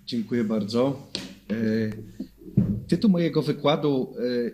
Dziękuję bardzo. Tytuł mojego wykładu,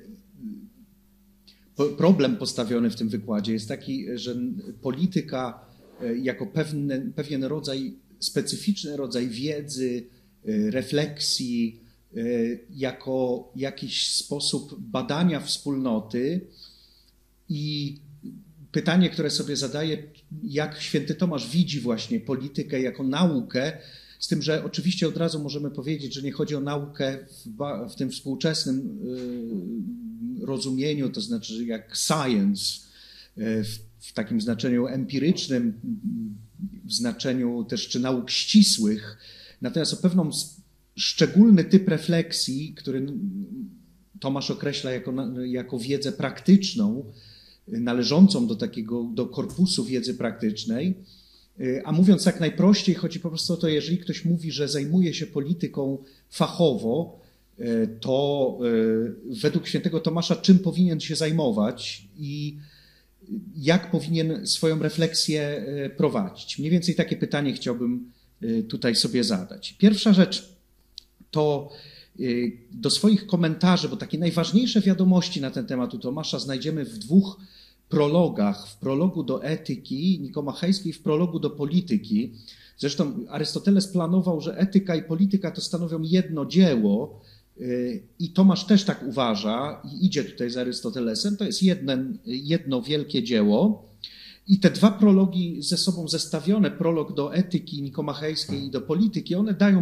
problem postawiony w tym wykładzie jest taki, że polityka jako pewien rodzaj, specyficzny rodzaj wiedzy, refleksji, jako jakiś sposób badania wspólnoty i pytanie, które sobie zadaję, jak święty Tomasz widzi właśnie politykę jako naukę, z tym, że oczywiście od razu możemy powiedzieć, że nie chodzi o naukę w tym współczesnym rozumieniu, to znaczy jak science, w takim znaczeniu empirycznym, w znaczeniu też czy nauk ścisłych, natomiast o pewną szczególny typ refleksji, który Tomasz określa jako wiedzę praktyczną, należącą do korpusu wiedzy praktycznej. A mówiąc jak najprościej, chodzi po prostu o to, jeżeli ktoś mówi, że zajmuje się polityką fachowo, to według świętego Tomasza czym powinien się zajmować i jak powinien swoją refleksję prowadzić. Mniej więcej takie pytanie chciałbym tutaj sobie zadać. Pierwsza rzecz to do swoich komentarzy, bo takie najważniejsze wiadomości na ten temat u Tomasza znajdziemy w dwóch prologach. W prologu do etyki nikomachejskiej, w prologu do polityki. Zresztą Arystoteles planował, że etyka i polityka to stanowią jedno dzieło i Tomasz też tak uważa i idzie tutaj z Arystotelesem. To jest jedno wielkie dzieło. I te dwa prologi ze sobą zestawione, prolog do etyki nikomachejskiej i do polityki, one dają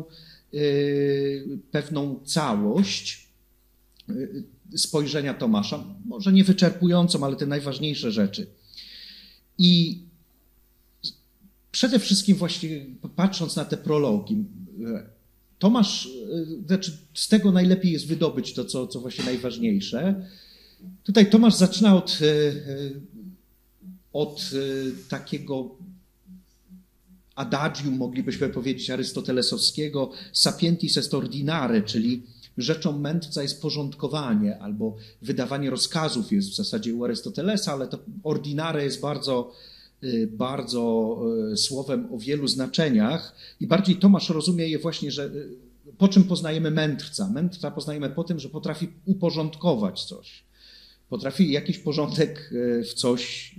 pewną całość spojrzenia Tomasza, może nie wyczerpującą, ale te najważniejsze rzeczy. I przede wszystkim właśnie patrząc na te prologi, Tomasz, znaczy z tego najlepiej jest wydobyć to, co właśnie najważniejsze. Tutaj Tomasz zaczyna od takiego adagium, moglibyśmy powiedzieć, arystotelesowskiego, sapientis est ordinare, czyli rzeczą mędrca jest porządkowanie albo wydawanie rozkazów jest w zasadzie u Arystotelesa, ale to ordinare jest bardzo słowem o wielu znaczeniach i bardziej Tomasz rozumie je właśnie, że po czym poznajemy mędrca. Mędrca poznajemy po tym, że potrafi uporządkować coś. Potrafi jakiś porządek w coś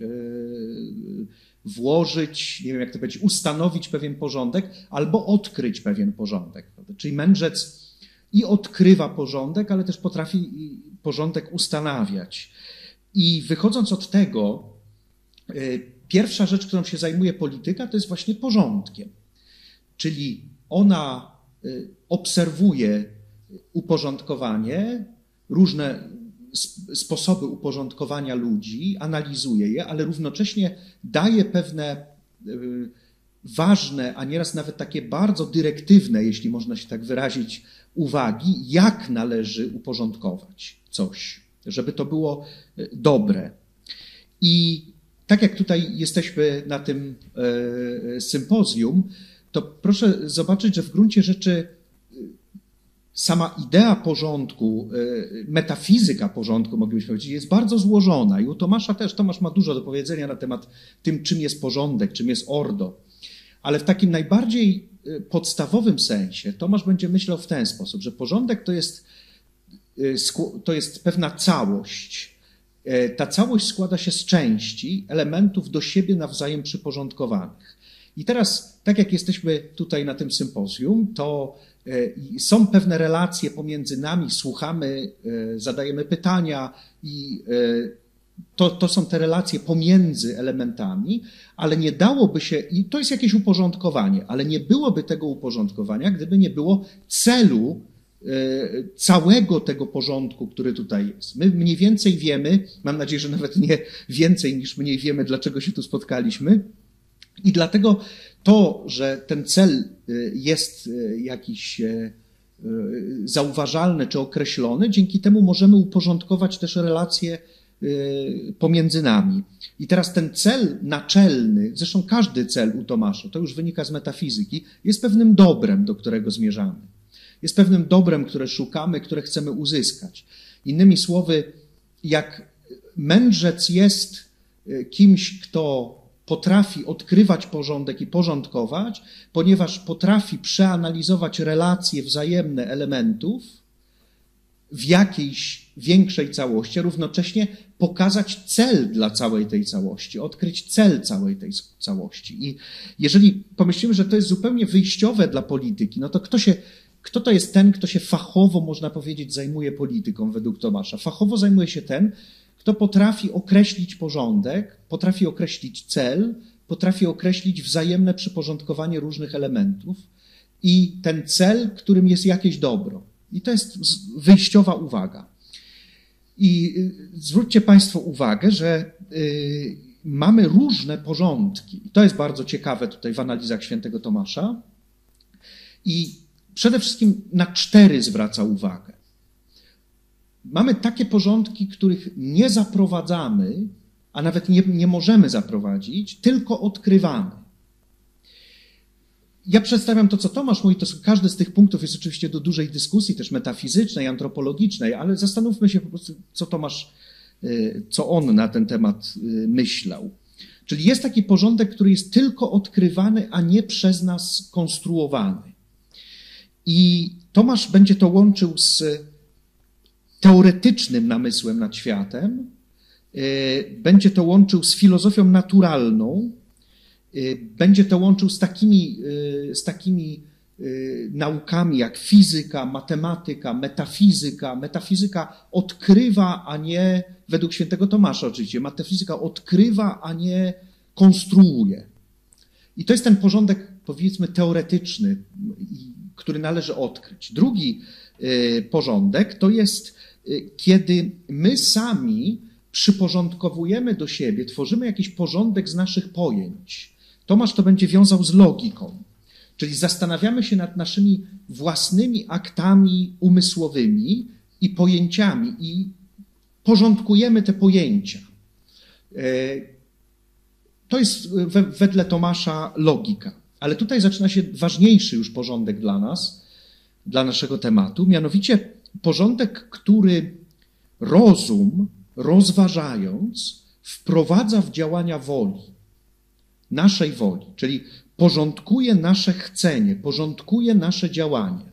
włożyć, nie wiem jak to powiedzieć, ustanowić pewien porządek albo odkryć pewien porządek. Czyli mędrzec i odkrywa porządek, ale też potrafi porządek ustanawiać. I wychodząc od tego, pierwsza rzecz, którą się zajmuje polityka, to jest właśnie porządkiem. Czyli ona obserwuje uporządkowanie, różne sposoby uporządkowania ludzi, analizuje je, ale równocześnie daje pewne ważne, a nieraz nawet takie bardzo dyrektywne, jeśli można się tak wyrazić, uwagi, jak należy uporządkować coś, żeby to było dobre. I tak jak tutaj jesteśmy na tym sympozjum, to proszę zobaczyć, że w gruncie rzeczy sama idea porządku, metafizyka porządku, moglibyśmy powiedzieć, jest bardzo złożona. I u Tomasza też, Tomasz ma dużo do powiedzenia na temat tym, czym jest porządek, czym jest ordo. Ale w takim najbardziej podstawowym sensie Tomasz będzie myślał w ten sposób, że porządek to jest pewna całość. Ta całość składa się z części, elementów do siebie nawzajem przyporządkowanych. I teraz, tak jak jesteśmy tutaj na tym sympozjum, to są pewne relacje pomiędzy nami, słuchamy, zadajemy pytania i to są te relacje pomiędzy elementami, ale nie dałoby się, i to jest jakieś uporządkowanie, ale nie byłoby tego uporządkowania, gdyby nie było celu całego tego porządku, który tutaj jest. My mniej więcej wiemy, mam nadzieję, że nawet nie więcej niż mniej wiemy, dlaczego się tu spotkaliśmy. I dlatego to, że ten cel jest jakiś zauważalny czy określony, dzięki temu możemy uporządkować też relacje pomiędzy nami. I teraz ten cel naczelny, zresztą każdy cel u Tomasza, to już wynika z metafizyki, jest pewnym dobrem, do którego zmierzamy. Jest pewnym dobrem, które szukamy, które chcemy uzyskać. Innymi słowy, jak mędrzec jest kimś, kto potrafi odkrywać porządek i porządkować, ponieważ potrafi przeanalizować relacje wzajemne elementów w jakiejś większej całości, a równocześnie pokazać cel dla całej tej całości, odkryć cel całej tej całości. I jeżeli pomyślimy, że to jest zupełnie wyjściowe dla polityki, no to kto to jest ten, kto się fachowo, można powiedzieć, zajmuje polityką według Tomasza? Fachowo zajmuje się ten, kto potrafi określić porządek, potrafi określić cel, potrafi określić wzajemne przyporządkowanie różnych elementów i ten cel, którym jest jakieś dobro. I to jest wyjściowa uwaga. I zwróćcie Państwo uwagę, że mamy różne porządki. I to jest bardzo ciekawe tutaj w analizach świętego Tomasza. I przede wszystkim na 4 zwraca uwagę. Mamy takie porządki, których nie zaprowadzamy, a nawet nie możemy zaprowadzić, tylko odkrywamy. Ja przedstawiam to, co Tomasz mówi, to każdy z tych punktów jest oczywiście do dużej dyskusji, też metafizycznej, antropologicznej, ale zastanówmy się po prostu, co Tomasz, co on na ten temat myślał. Czyli jest taki porządek, który jest tylko odkrywany, a nie przez nas konstruowany. I Tomasz będzie to łączył z teoretycznym namysłem nad światem, będzie to łączył z filozofią naturalną, będzie to łączył z takimi naukami jak fizyka, matematyka, metafizyka. Metafizyka odkrywa, a nie, według świętego Tomasza oczywiście, metafizyka odkrywa, a nie konstruuje. I to jest ten porządek, powiedzmy, teoretyczny, który należy odkryć. Drugi porządek to jest, kiedy my sami przyporządkowujemy do siebie, tworzymy jakiś porządek z naszych pojęć. Tomasz to będzie wiązał z logiką, czyli zastanawiamy się nad naszymi własnymi aktami umysłowymi i pojęciami i porządkujemy te pojęcia. To jest wedle Tomasza logika. Ale tutaj zaczyna się ważniejszy już porządek dla nas, dla naszego tematu, mianowicie porządek, który rozum, rozważając, wprowadza w działania woli, naszej woli, czyli porządkuje nasze chcenie, porządkuje nasze działanie.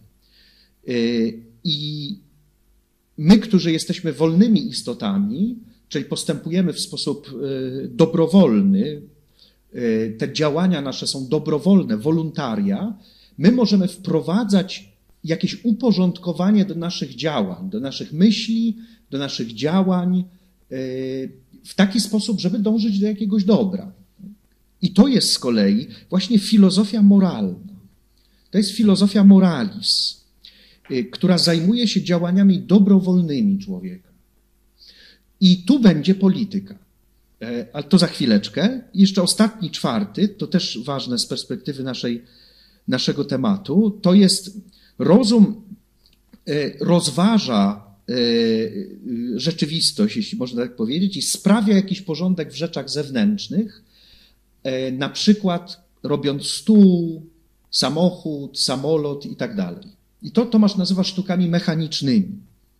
I my, którzy jesteśmy wolnymi istotami, czyli postępujemy w sposób dobrowolny, te działania nasze są dobrowolne, wolontaria, my możemy wprowadzać jakieś uporządkowanie do naszych działań, do naszych myśli, do naszych działań w taki sposób, żeby dążyć do jakiegoś dobra. I to jest z kolei właśnie filozofia moralna. To jest filozofia moralis, która zajmuje się działaniami dobrowolnymi człowieka. I tu będzie polityka. Ale to za chwileczkę. I jeszcze ostatni, 4, to też ważne z perspektywy naszego tematu, to jest rozum rozważa rzeczywistość, jeśli można tak powiedzieć, i sprawia jakiś porządek w rzeczach zewnętrznych, na przykład robiąc stół, samochód, samolot i tak dalej. I to Tomasz nazywa sztukami mechanicznymi.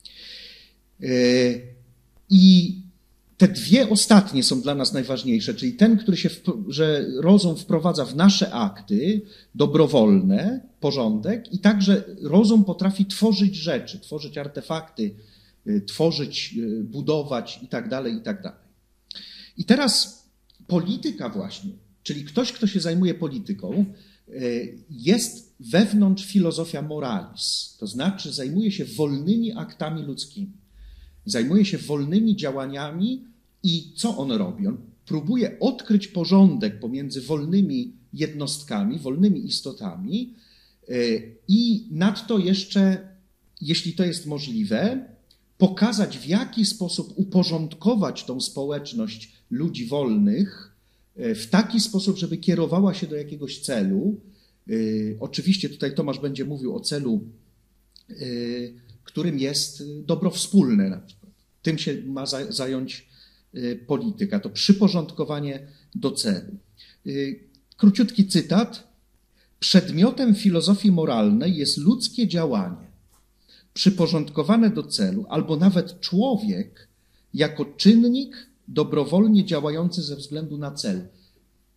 I te 2 ostatnie są dla nas najważniejsze, czyli ten, że rozum wprowadza w nasze akty dobrowolne porządek i także rozum potrafi tworzyć rzeczy, tworzyć artefakty, tworzyć, budować i tak dalej, i tak dalej. I teraz polityka właśnie, czyli ktoś, kto się zajmuje polityką, jest wewnątrz filozofia moralis, to znaczy zajmuje się wolnymi aktami ludzkimi, zajmuje się wolnymi działaniami i co on robi? On próbuje odkryć porządek pomiędzy wolnymi jednostkami, wolnymi istotami i nadto jeszcze, jeśli to jest możliwe, pokazać, w jaki sposób uporządkować tą społeczność ludzi wolnych w taki sposób, żeby kierowała się do jakiegoś celu. Oczywiście tutaj Tomasz będzie mówił o celu, którym jest dobro wspólne na przykład. Tym się ma zająć polityka, to przyporządkowanie do celu. Króciutki cytat. Przedmiotem filozofii moralnej jest ludzkie działanie, przyporządkowane do celu, albo nawet człowiek jako czynnik dobrowolnie działający ze względu na cel.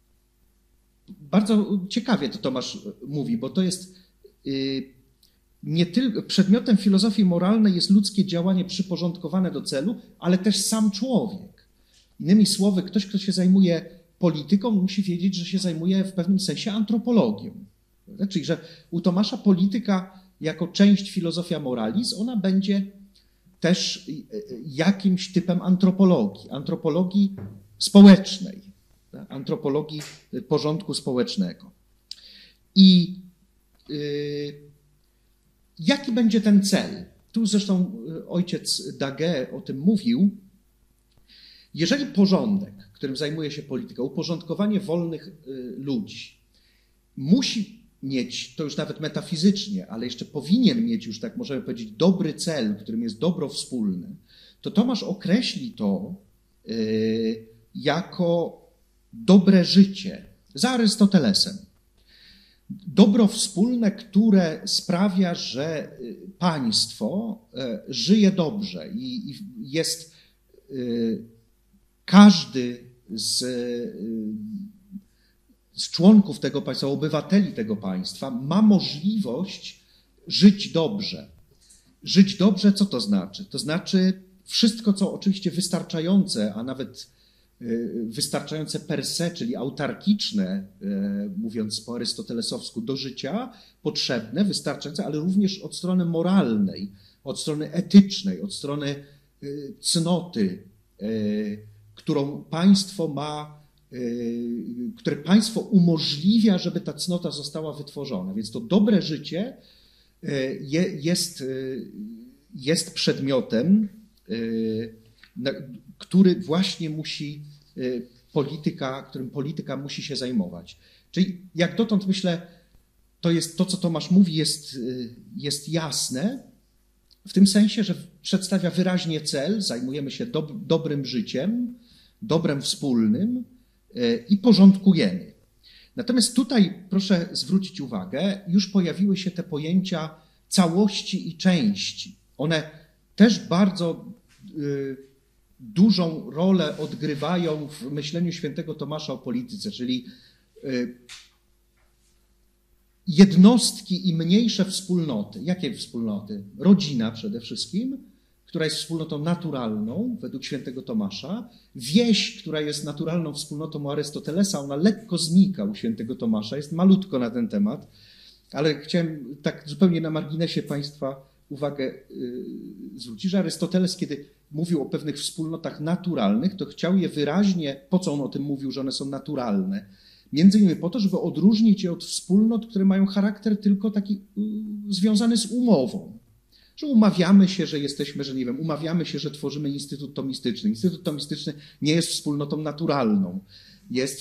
bardzo ciekawie to Tomasz mówi, bo to jest nie tylko przedmiotem filozofii moralnej jest ludzkie działanie przyporządkowane do celu, ale też sam człowiek. Innymi słowy, ktoś, kto się zajmuje polityką, musi wiedzieć, że się zajmuje w pewnym sensie antropologią. Czyli, że u Tomasza polityka jako część filozofia moralis, ona będzie też jakimś typem antropologii społecznej, antropologii porządku społecznego. I jaki będzie ten cel? Tu zresztą ojciec Daguet o tym mówił. Jeżeli porządek, którym zajmuje się polityka, uporządkowanie wolnych ludzi, musi mieć, to już nawet metafizycznie, ale jeszcze powinien mieć już, tak możemy powiedzieć, dobry cel, którym jest dobro wspólne, to Tomasz określi to jako dobre życie za Arystotelesem. Dobro wspólne, które sprawia, że państwo żyje dobrze i jest każdy z członków tego państwa, obywateli tego państwa ma możliwość żyć dobrze. Żyć dobrze, co to znaczy? To znaczy wszystko, co oczywiście wystarczające, a nawet wystarczające per se, czyli autarkiczne, mówiąc po arystotelesowsku, do życia, potrzebne, wystarczające, ale również od strony moralnej, od strony etycznej, od strony cnoty, którą państwo ma, które państwo umożliwia, żeby ta cnota została wytworzona. Więc to dobre życie jest przedmiotem, który właśnie którym polityka musi się zajmować. Czyli jak dotąd myślę, to jest to, co Tomasz mówi, jest jasne, w tym sensie, że przedstawia wyraźnie cel, zajmujemy się dobrym życiem, dobrem wspólnym i porządkujemy. Natomiast tutaj proszę zwrócić uwagę, już pojawiły się te pojęcia całości i części. One też bardzo dużą rolę odgrywają w myśleniu świętego Tomasza o polityce, czyli jednostki i mniejsze wspólnoty. Jakie wspólnoty? Rodzina przede wszystkim, która jest wspólnotą naturalną według świętego Tomasza. Wieś, która jest naturalną wspólnotą u Arystotelesa, ona lekko znika u świętego Tomasza, jest malutko na ten temat, ale chciałem tak zupełnie na marginesie Państwa uwagę zwrócić, że Arystoteles, kiedy mówił o pewnych wspólnotach naturalnych, to chciał je wyraźnie, po co on o tym mówił, że one są naturalne? Między innymi po to, żeby odróżnić je od wspólnot, które mają charakter tylko taki związany z umową. Że umawiamy się, że jesteśmy, że nie wiem, umawiamy się, że tworzymy Instytut Tomistyczny. Instytut Tomistyczny nie jest wspólnotą naturalną. Jest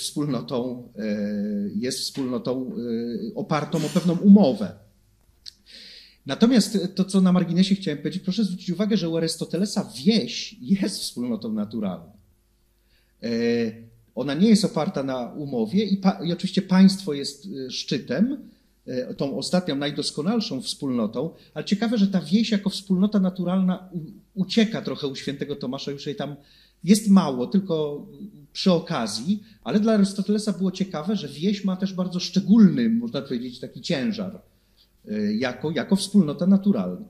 wspólnotą opartą o pewną umowę. Natomiast to, co na marginesie chciałem powiedzieć, proszę zwrócić uwagę, że u Arystotelesa wieś jest wspólnotą naturalną. Ona nie jest oparta na umowie i oczywiście państwo jest szczytem, tą ostatnią, najdoskonalszą wspólnotą, ale ciekawe, że ta wieś jako wspólnota naturalna ucieka trochę u świętego Tomasza, już jej tam jest mało, tylko przy okazji, ale dla Arystotelesa było ciekawe, że wieś ma też bardzo szczególny, można powiedzieć, taki ciężar, jako wspólnota naturalna.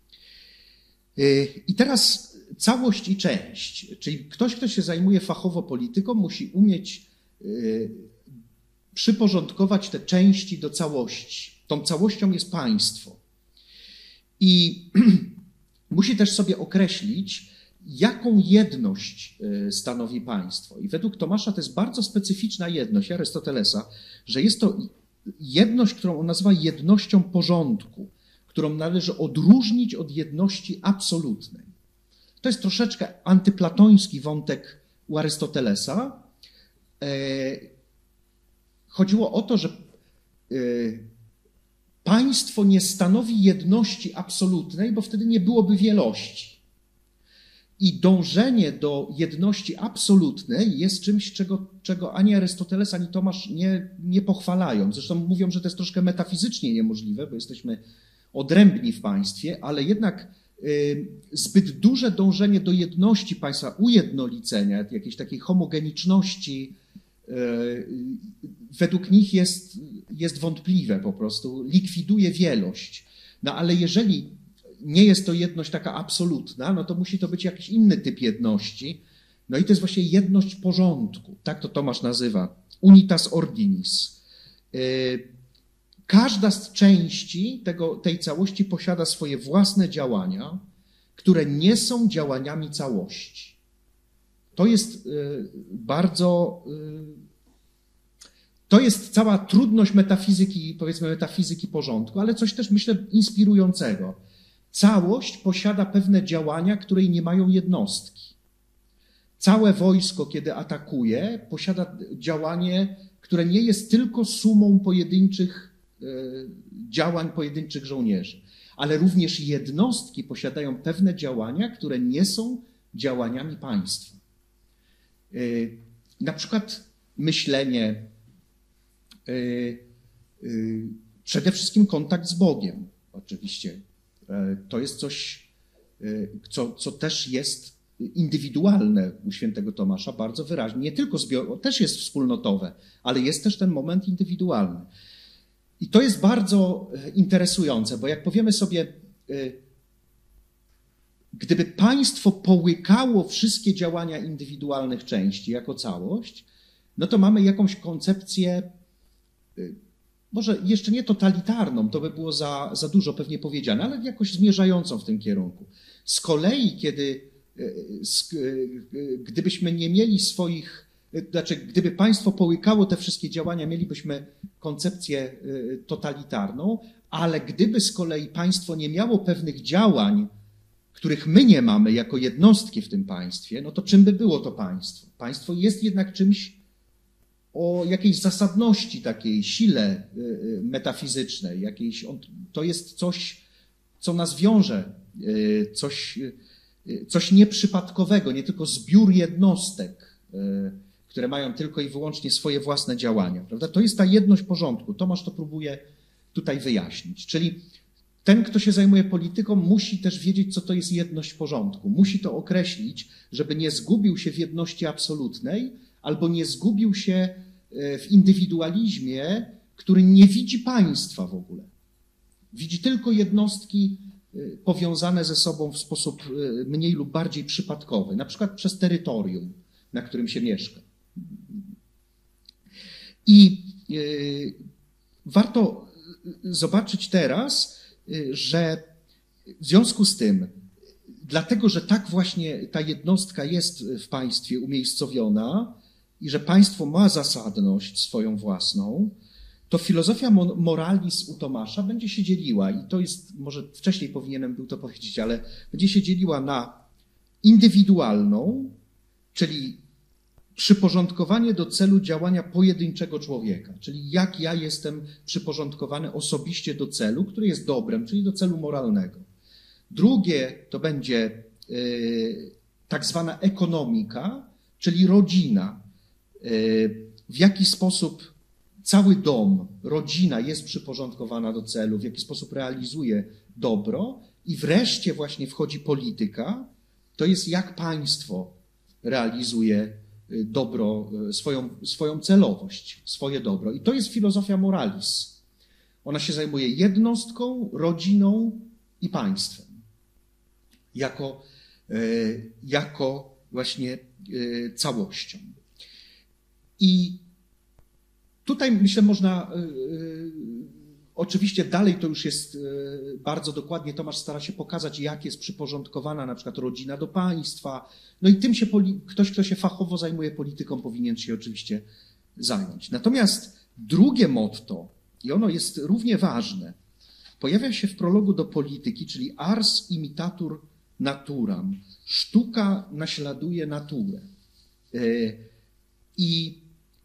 I teraz całość i część, czyli ktoś, kto się zajmuje fachowo polityką, musi umieć przyporządkować te części do całości. Tą całością jest państwo. I musi też sobie określić, jaką jedność stanowi państwo. I według Tomasza to jest bardzo specyficzna jedność Arystotelesa, że jest to jedność, którą on nazywa jednością porządku, którą należy odróżnić od jedności absolutnej. To jest troszeczkę antyplatoński wątek u Arystotelesa. Chodziło o to, że państwo nie stanowi jedności absolutnej, bo wtedy nie byłoby wielości. I dążenie do jedności absolutnej jest czymś, czego ani Arystoteles, ani Tomasz nie pochwalają. Zresztą mówią, że to jest troszkę metafizycznie niemożliwe, bo jesteśmy odrębni w państwie, ale jednak zbyt duże dążenie do jedności państwa, ujednolicenia, jakiejś takiej homogeniczności według nich jest wątpliwe po prostu, likwiduje wielość. No ale jeżeli nie jest to jedność taka absolutna, no to musi to być jakiś inny typ jedności. No i to jest właśnie jedność porządku. Tak to Tomasz nazywa. Unitas ordinis. Każda z części tej całości posiada swoje własne działania, które nie są działaniami całości. To jest to jest cała trudność metafizyki, powiedzmy metafizyki porządku, ale coś też, myślę, inspirującego. Całość posiada pewne działania, której nie mają jednostki. Całe wojsko, kiedy atakuje, posiada działanie, które nie jest tylko sumą pojedynczych działań pojedynczych żołnierzy, ale również jednostki posiadają pewne działania, które nie są działaniami państwa. Na przykład myślenie, przede wszystkim kontakt z Bogiem, oczywiście. To jest coś, co też jest indywidualne u świętego Tomasza bardzo wyraźnie. Nie tylko też jest wspólnotowe, ale jest też ten moment indywidualny. I to jest bardzo interesujące, bo jak powiemy sobie, gdyby państwo połykało wszystkie działania indywidualnych części jako całość, no to mamy jakąś koncepcję, może jeszcze nie totalitarną, to by było za dużo pewnie powiedziane, ale jakoś zmierzającą w tym kierunku. Z kolei, gdybyśmy nie mieli gdyby państwo połykało te wszystkie działania, mielibyśmy koncepcję totalitarną, ale gdyby z kolei państwo nie miało pewnych działań, których my nie mamy jako jednostki w tym państwie, no to czym by było to państwo? Państwo jest jednak czymś o jakiejś zasadności takiej, sile metafizycznej, to jest coś, co nas wiąże, coś nieprzypadkowego, nie tylko zbiór jednostek, które mają tylko i wyłącznie swoje własne działania. Prawda? To jest ta jedność porządku. Tomasz to próbuje tutaj wyjaśnić. Czyli ten, kto się zajmuje polityką, musi też wiedzieć, co to jest jedność porządku. Musi to określić, żeby nie zgubił się w jedności absolutnej, albo nie zgubił się w indywidualizmie, który nie widzi państwa w ogóle. Widzi tylko jednostki powiązane ze sobą w sposób mniej lub bardziej przypadkowy, na przykład przez terytorium, na którym się mieszka. I warto zobaczyć teraz, że w związku z tym, dlatego, że tak właśnie ta jednostka jest w państwie umiejscowiona i że państwo ma zasadność swoją własną, to filozofia moralis u Tomasza będzie się dzieliła, i to jest, może wcześniej powinienem był to powiedzieć, ale będzie się dzieliła na indywidualną, czyli przyporządkowanie do celu działania pojedynczego człowieka, czyli jak ja jestem przyporządkowany osobiście do celu, który jest dobrem, czyli do celu moralnego. Drugie to będzie tak zwana ekonomika, czyli rodzina. W jaki sposób cały dom, rodzina jest przyporządkowana do celu, w jaki sposób realizuje dobro. I wreszcie właśnie wchodzi polityka, to jest jak państwo realizuje dobro, swoją celowość, swoje dobro. I to jest filozofia moralis. Ona się zajmuje jednostką, rodziną i państwem. Jako właśnie całością. I tutaj, myślę, można, oczywiście dalej to już jest bardzo dokładnie, Tomasz stara się pokazać, jak jest przyporządkowana na przykład rodzina do państwa. No i tym się ktoś, kto się fachowo zajmuje polityką, powinien się oczywiście zająć. Natomiast drugie motto, i ono jest równie ważne, pojawia się w prologu do polityki, czyli ars imitatur naturam. Sztuka naśladuje naturę. I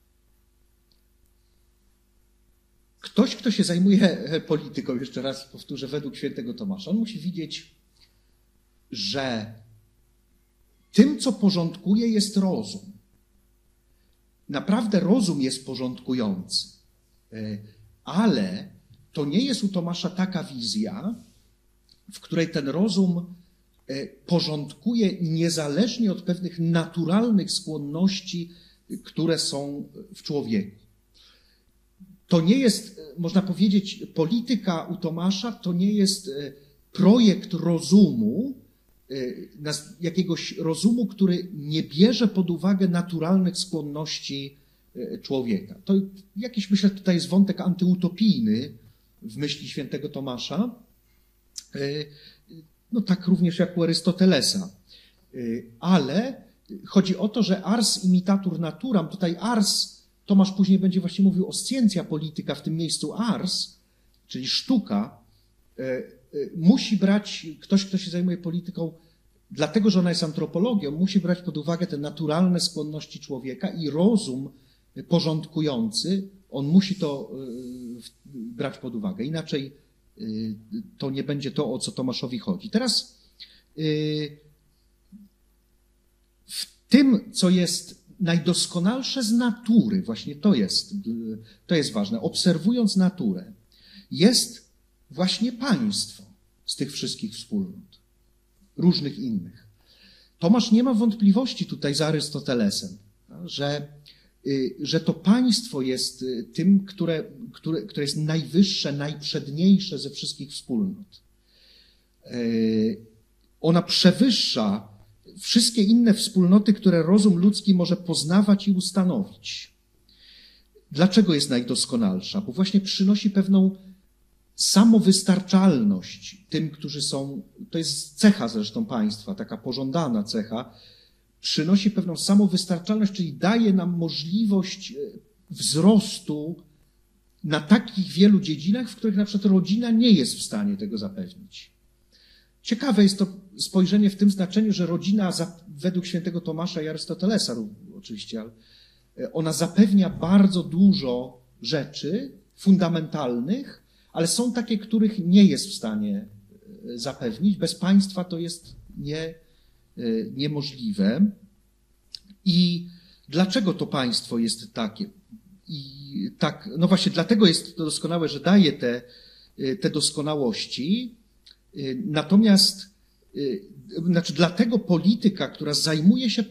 ktoś, kto się zajmuje polityką, jeszcze raz powtórzę, według świętego Tomasza, on musi widzieć, że tym, co porządkuje, jest rozum. Naprawdę rozum jest porządkujący. Ale to nie jest u Tomasza taka wizja, w której ten rozum porządkuje niezależnie od pewnych naturalnych skłonności które są w człowieku. To nie jest, można powiedzieć, polityka u Tomasza to nie jest projekt rozumu, jakiegoś rozumu, który nie bierze pod uwagę naturalnych skłonności człowieka. To jakiś, myślę, tutaj jest wątek antyutopijny w myśli świętego Tomasza, no tak również jak u Arystotelesa. Ale chodzi o to, że ars imitatur naturam, tutaj ars, Tomasz później będzie właśnie mówił o scientia politica, w tym miejscu ars, czyli sztuka, musi brać, ktoś, kto się zajmuje polityką, dlatego, że ona jest antropologią, musi brać pod uwagę te naturalne skłonności człowieka i rozum porządkujący, on musi to brać pod uwagę. Inaczej to nie będzie to, o co Tomaszowi chodzi. Teraz w tym, co jest najdoskonalsze z natury, właśnie to jest ważne, obserwując naturę, jest właśnie państwo z tych wszystkich wspólnot, różnych innych. Tomasz nie ma wątpliwości tutaj za Arystotelesem, że to państwo jest tym, które jest najwyższe, najprzedniejsze ze wszystkich wspólnot. Ona przewyższa wszystkie inne wspólnoty, które rozum ludzki może poznawać i ustanowić. Dlaczego jest najdoskonalsza? Bo właśnie przynosi pewną samowystarczalność tym, którzy są, to jest cecha zresztą państwa, taka pożądana cecha, przynosi pewną samowystarczalność, czyli daje nam możliwość wzrostu na takich wielu dziedzinach, w których na przykład rodzina nie jest w stanie tego zapewnić. Ciekawe jest to spojrzenie w tym znaczeniu, że rodzina według świętego Tomasza i Arystotelesa oczywiście, ale ona zapewnia bardzo dużo rzeczy fundamentalnych, ale są takie, których nie jest w stanie zapewnić. Bez państwa to jest niemożliwe. I dlaczego to państwo jest takie? I tak, no właśnie dlatego jest to doskonałe, że daje te doskonałości. Natomiast, dlatego polityka, która zajmuje się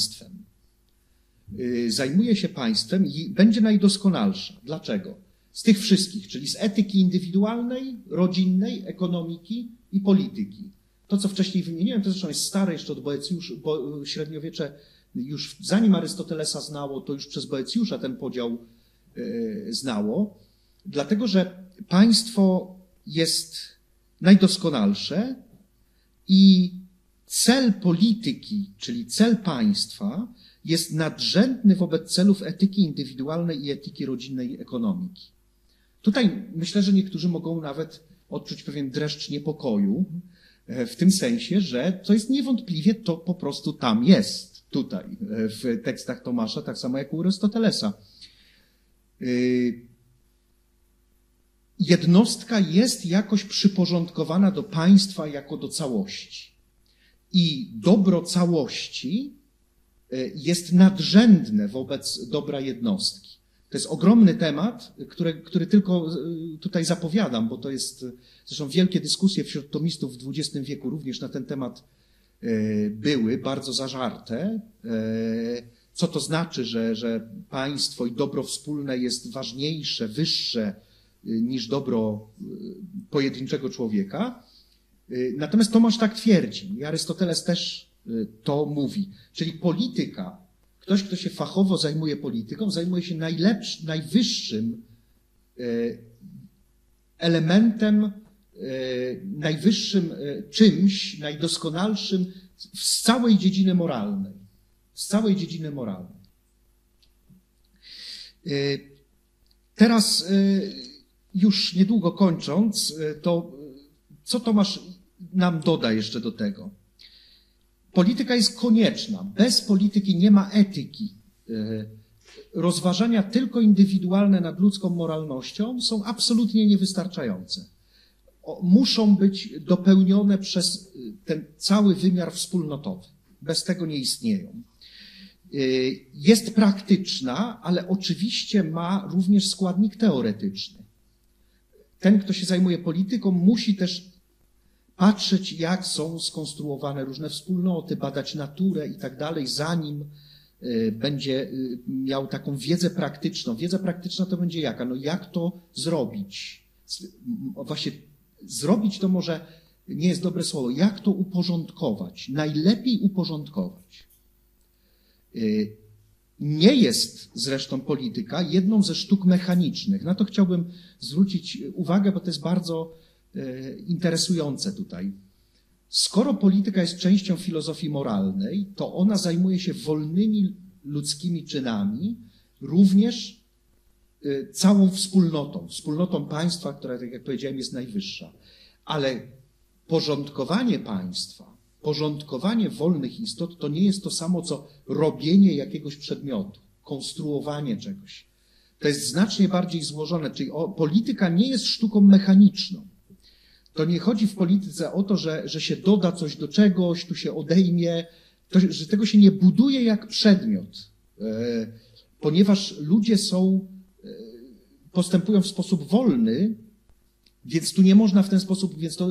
państwem i będzie najdoskonalsza. Dlaczego? Z tych wszystkich, czyli z etyki indywidualnej, rodzinnej, ekonomiki i polityki. To, co wcześniej wymieniłem, to zresztą jest stare jeszcze od Boecjusza, bo średniowiecze już zanim Arystotelesa znało, to już przez Boecjusza ten podział znało. Dlatego, że państwo jest najdoskonalsze i cel polityki, czyli cel państwa jest nadrzędny wobec celów etyki indywidualnej i etyki rodzinnej i ekonomiki. Tutaj myślę, że niektórzy mogą nawet odczuć pewien dreszcz niepokoju, w tym sensie, że to jest niewątpliwie, to po prostu tam jest, tutaj, w tekstach Tomasza, tak samo jak u Arystotelesa. Jednostka jest jakoś przyporządkowana do państwa jako do całości. I dobro całości jest nadrzędne wobec dobra jednostki. To jest ogromny temat, który tylko tutaj zapowiadam, bo to jest, zresztą wielkie dyskusje wśród tomistów w XX wieku również na ten temat były, bardzo zażarte. Co to znaczy, że państwo i dobro wspólne jest ważniejsze, wyższe niż dobro pojedynczego człowieka. Natomiast Tomasz tak twierdzi i Arystoteles też to mówi. Czyli polityka, ktoś, kto się fachowo zajmuje polityką, zajmuje się najwyższym elementem, najwyższym czymś, najdoskonalszym z całej dziedziny moralnej. Z całej dziedziny moralnej. Teraz już niedługo kończąc, to co Tomasz nam doda jeszcze do tego? Polityka jest konieczna. Bez polityki nie ma etyki. Rozważania tylko indywidualne nad ludzką moralnością są absolutnie niewystarczające. Muszą być dopełnione przez ten cały wymiar wspólnotowy. Bez tego nie istnieją. Jest praktyczna, ale oczywiście ma również składnik teoretyczny. Ten, kto się zajmuje polityką, musi też patrzeć, jak są skonstruowane różne wspólnoty, badać naturę i tak dalej, zanim będzie miał taką wiedzę praktyczną. Wiedza praktyczna to będzie jaka? No jak to zrobić? Właśnie zrobić to może nie jest dobre słowo. Jak to uporządkować? Najlepiej uporządkować. Nie jest zresztą polityka jedną ze sztuk mechanicznych. Na to chciałbym zwrócić uwagę, bo to jest bardzo interesujące tutaj. Skoro polityka jest częścią filozofii moralnej, to ona zajmuje się wolnymi ludzkimi czynami, również całą wspólnotą państwa, która, tak jak powiedziałem, jest najwyższa. Ale porządkowanie państwa, porządkowanie wolnych istot to nie jest to samo, co robienie jakiegoś przedmiotu, konstruowanie czegoś. To jest znacznie bardziej złożone, czyli polityka nie jest sztuką mechaniczną. To nie chodzi w polityce o to, że się doda coś do czegoś, tu się odejmie, że tego się nie buduje jak przedmiot, ponieważ ludzie postępują w sposób wolny, więc tu nie można w ten sposób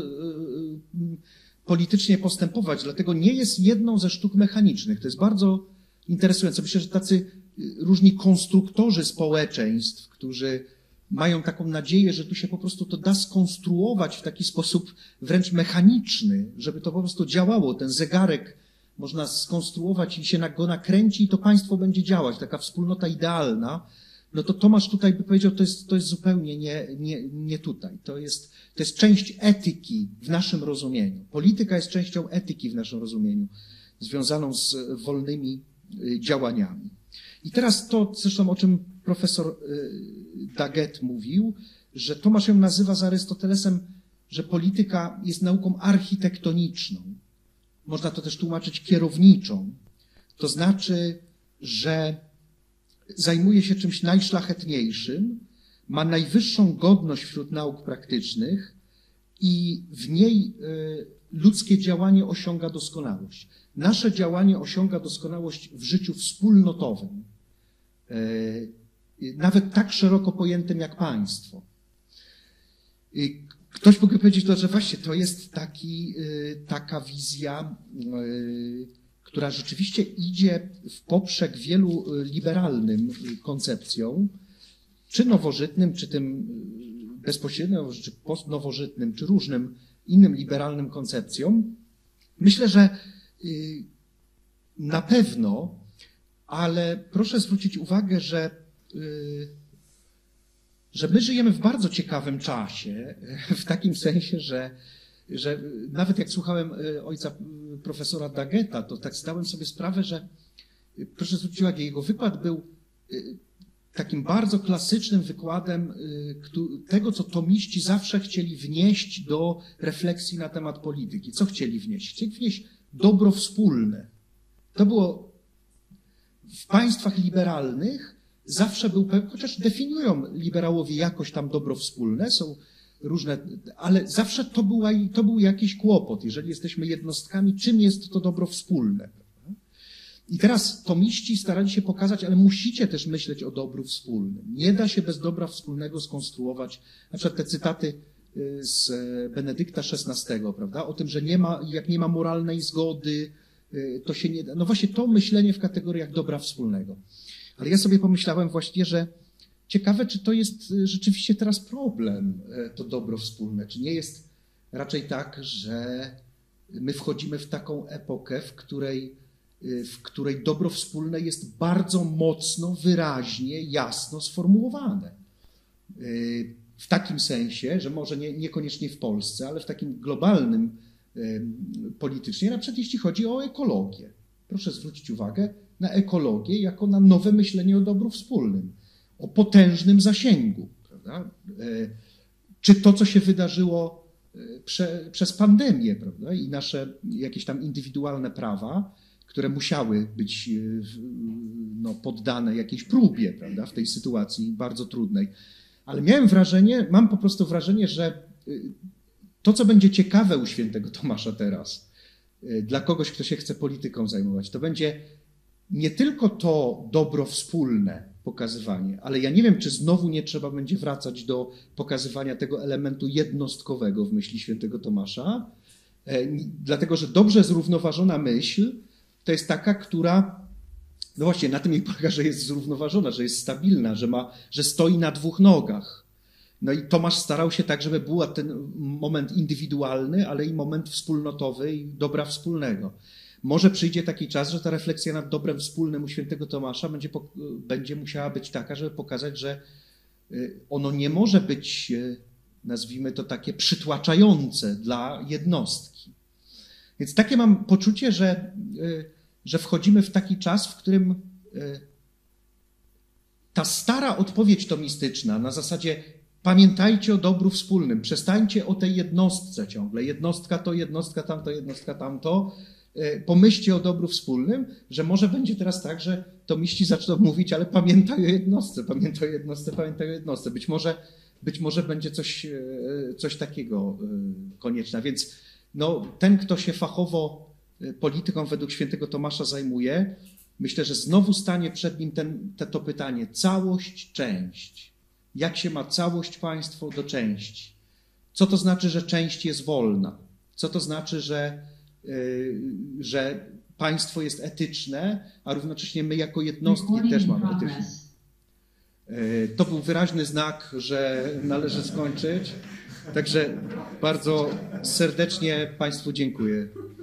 politycznie postępować, dlatego nie jest jedną ze sztuk mechanicznych. To jest bardzo interesujące. Myślę, że tacy różni konstruktorzy społeczeństw, którzy mają taką nadzieję, że tu się po prostu to da skonstruować w taki sposób wręcz mechaniczny, żeby to po prostu działało. Ten zegarek można skonstruować i się go nakręci i to państwo będzie działać. Taka wspólnota idealna. No to Tomasz tutaj by powiedział, to jest zupełnie nie tutaj. To jest część etyki w naszym rozumieniu. Polityka jest częścią etyki w naszym rozumieniu, związaną z wolnymi działaniami. I teraz to, zresztą o czym profesor Daggett mówił, że Tomasz ją nazywa z Arystotelesem, że polityka jest nauką architektoniczną. Można to też tłumaczyć kierowniczą. To znaczy, że zajmuje się czymś najszlachetniejszym, ma najwyższą godność wśród nauk praktycznych i w niej ludzkie działanie osiąga doskonałość. Nasze działanie osiąga doskonałość w życiu wspólnotowym, nawet tak szeroko pojętym jak państwo. Ktoś mógłby powiedzieć, że właśnie to jest taka wizja, która rzeczywiście idzie w poprzek wielu liberalnym koncepcjom, czy nowożytnym, czy tym bezpośrednio, czy postnowożytnym, czy różnym innym liberalnym koncepcjom. Myślę, że na pewno, ale proszę zwrócić uwagę, że my żyjemy w bardzo ciekawym czasie, w takim sensie, że nawet jak słuchałem ojca profesora Daggetta, to tak zdałem sobie sprawę, że proszę zwrócić uwagę, jego wykład był takim bardzo klasycznym wykładem tego, co tomiści zawsze chcieli wnieść do refleksji na temat polityki. Co chcieli wnieść? Chcieli wnieść dobro wspólne. To było w państwach liberalnych zawsze był, chociaż definiują liberałowie jakoś tam dobro wspólne, są różne, ale zawsze to był jakiś kłopot, jeżeli jesteśmy jednostkami, czym jest to dobro wspólne. I teraz tomiści starali się pokazać, ale musicie też myśleć o dobru wspólnym. Nie da się bez dobra wspólnego skonstruować, na przykład te cytaty z Benedykta XVI, prawda? O tym, że jak nie ma moralnej zgody, to się nie da. No właśnie to myślenie w kategoriach dobra wspólnego. Ale ja sobie pomyślałem właściwie, że ciekawe, czy to jest rzeczywiście teraz problem, to dobro wspólne. Czy nie jest raczej tak, że my wchodzimy w taką epokę, w której dobro wspólne jest bardzo mocno, wyraźnie, jasno sformułowane. W takim sensie, że może niekoniecznie w Polsce, ale w takim globalnym politycznie, na przykład jeśli chodzi o ekologię. Proszę zwrócić uwagę na ekologię jako na nowe myślenie o dobru wspólnym, o potężnym zasięgu. Prawda? Czy to, co się wydarzyło przez pandemię, prawda? I nasze jakieś tam indywidualne prawa, które musiały być poddane jakiejś próbie, prawda? W tej sytuacji bardzo trudnej. Ale mam po prostu wrażenie, że to, co będzie ciekawe u świętego Tomasza teraz, dla kogoś, kto się chce polityką zajmować, to będzie nie tylko to dobro wspólne pokazywanie, ale ja nie wiem, czy znowu nie trzeba będzie wracać do pokazywania tego elementu jednostkowego w myśli świętego Tomasza, dlatego że dobrze zrównoważona myśl to jest taka, która No właśnie, na tym jej polega, że jest zrównoważona, że jest stabilna, że stoi na dwóch nogach. No i Tomasz starał się tak, żeby był ten moment indywidualny, ale i moment wspólnotowy i dobra wspólnego. Może przyjdzie taki czas, że ta refleksja nad dobrem wspólnym u świętego Tomasza będzie musiała być taka, żeby pokazać, że ono nie może być, nazwijmy to, takie przytłaczające dla jednostki. Więc takie mam poczucie, że wchodzimy w taki czas, w którym ta stara odpowiedź tomistyczna na zasadzie pamiętajcie o dobru wspólnym, przestańcie o tej jednostce ciągle, jednostka to, jednostka tamto, pomyślcie o dobru wspólnym, że może będzie teraz tak, że tomiści zaczną mówić, ale pamiętaj o jednostce, pamiętaj o jednostce, pamiętaj o jednostce. Być może będzie coś takiego konieczne. Więc no, ten, kto się fachowo polityką według świętego Tomasza zajmuje, myślę, że znowu stanie przed nim to pytanie, całość, część. Jak się ma całość państwo do części? Co to znaczy, że część jest wolna? Co to znaczy, że państwo jest etyczne, a równocześnie my jako jednostki też mamy etyczne? To był wyraźny znak, że należy skończyć. Także bardzo serdecznie Państwu dziękuję.